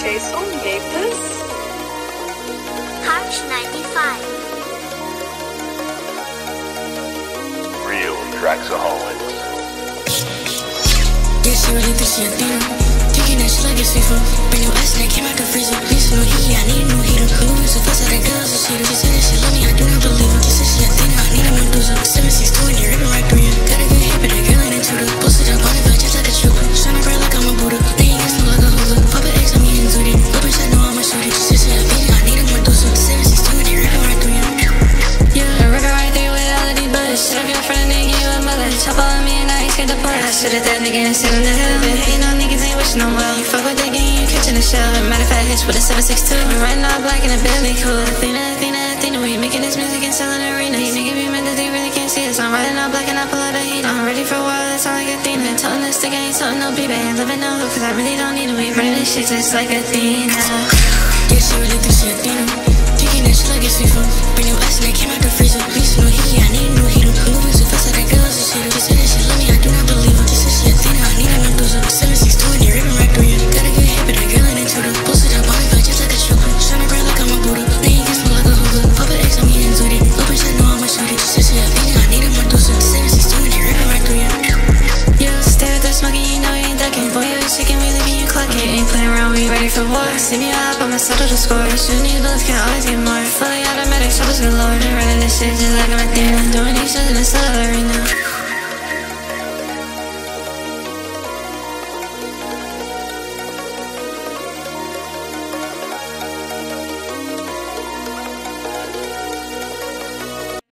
Jayysoul made this. Carch95. Real Jayysoul. Yeah, she really thinks she Athena. Thinking that she like it's FIFA. Brand new ice and it came out the freezer. Used to know heat, I need a new heater. Moving so fast, I got girls and cheaters. She said that she love me, I do not believe her. She said she Athena, I need a Medusa. 762 and you're ripping right through you. Got a good hit, but that girl ain't into the. Posted up on it, but just like a trooper. Shine bright like I'm a Buddha. They ain't got no like a hoover. Papa X, I'm getting zooted. Little bitch, I know I'm a shooter. She said she Athena, I need a Medusa. 762 and you're ripping right through you. Yeah, ripping right through you with all of these bullets. Shut up your friend, nigga, you a mother. Chop on me and I ain't scared to pull. I shoot at that nigga and sit on the hill. But hating on niggas ain't wishing on well. You fuck with that game, you catching a shell. Matter of fact, hitch with a 762. I'm riding all black in a Bentley cool. Athena, we making this music and selling arenas. These niggas be mad that they really can't see us. I'm riding all black and I pull out a heat. I'm ready for a while, that's all like Athena. Toting this stick, I ain't toting no BB. Ain't living no hood, cause I really don't need to be running this shit just like Athena. Yeah, she really thinks she Athena. Thinking that she like it's FIFA. Brand new ice and it came out the freezer. Used to know heat, I need a new heater. Moving so fast, I got girls and cheaters. She said that she love me, I do not believe her. She said she Athena, I need a Medusa. 762 and you're ripping right through you. Got a good hit, but that girl ain't into the. Posted up on it, but just like a trooper. Shining bright like I'm a Buddha. They ain't got no like a hoover. Papa X, I'm getting zooted. Little bitch, I know I'm a shooter. She said she Athena, I need a Medusa. 762 and you're ripping right through you. Yeah, stay with the smoking, you know you ain't ducking. Boy, you ain't chicken, we leaving you clucking. Ain't playing around, we ready for war. See me up, I'ma settle the score. Shooting these bullets can always get more. Fully automatic, shoulders galore. Running this shit just like I'm Athena. Doing these shows in the arena.